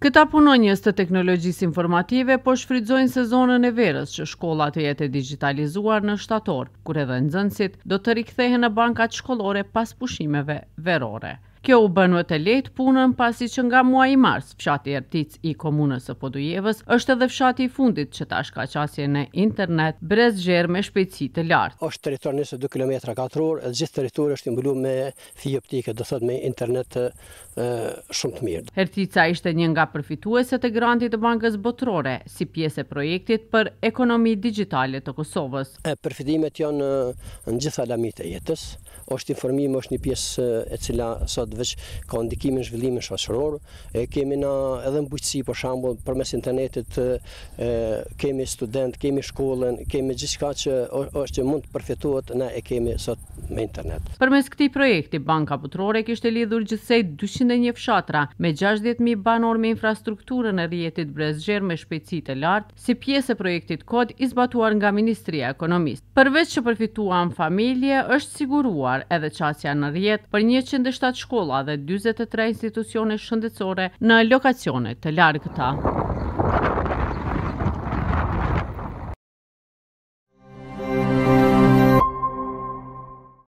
Këta punonjës të teknologjisë informative po shfrytëzojnë sezonën e verës që shkolla të jetë e digitalizuar në shtator, kur edhe nxënësit do të rikthehen në bankat shkollore pas pushimeve verore. Kjo u bën më të lehtë punën pasi që nga muaji mars, fshati Ertic i komunës së Podujevës është edhe fshati i fundit që tash ka qasje në internet brezgjer me shpejtësi të lartë. Është territor 22 kilometra katror, dhe gjithë territori është i mbuluar me fibër optike, do thotë me internet shumë të mirë. Ertica ishte një nga përfitueset e grantit të Bankës Botërore si pjesë e projektit për ekonomi digjitale të Kosovës. Përfitimet janë në gjitha lamit e jetës. Është informimi, është një pjesë e cila sot veç ka ndikimin zhvillimin shoqëror. Kemi na edhe në bujqësi, për shembull, përmes internetit kemi student, kemi shkollën, kemi gjithçka që mund të përfitohet, ne e kemi sot me internet. Përmes këtij projekti, Banka Botërore kishte lidhur gjithsej 201 fshatra me 60.000 banor me infrastrukturën e rrjetit brezgjer me shpejtësi të lartë, si pjesë e projektit kod i zbatuar nga Ministria e Ekonomisë. Përveç që përfituan familje, është siguruar edhe qasja në rrjet për 107 shkolla dhe 43 institucione shëndetësore në lokacione të largëta.